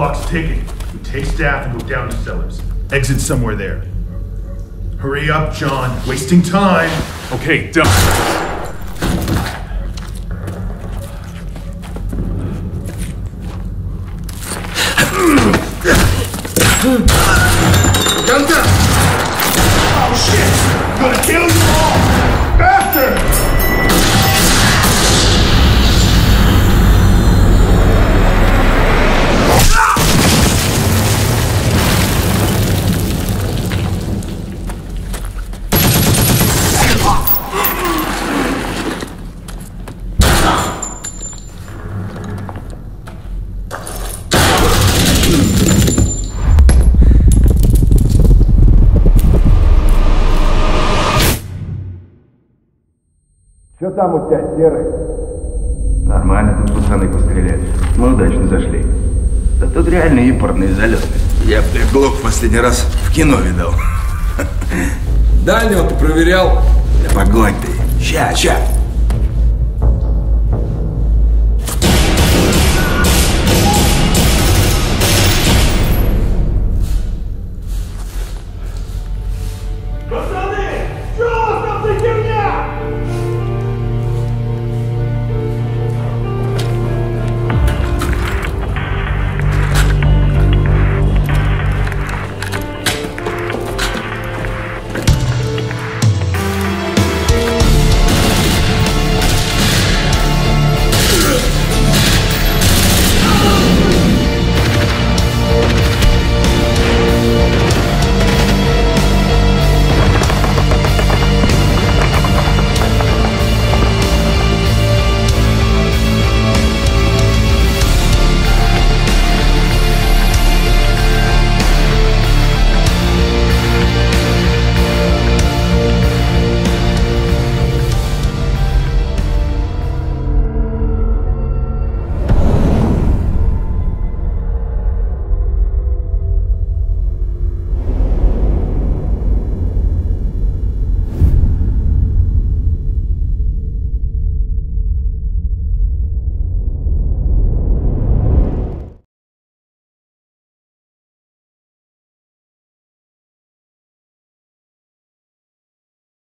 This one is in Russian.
clock's ticking. We take staff and go down to cellars. Exit somewhere there. Hurry up, John. Wasting time. Okay, done. Gunther! Oh shit! I'm gonna kill you all! Faster! Что там у тебя, Серый? Нормально тут пацаны постреляли. Мы удачно зашли. Да тут реально импортные залеты. Я глок в последний раз в кино видал. Дальнего ты проверял? Да погодь ты. Ща.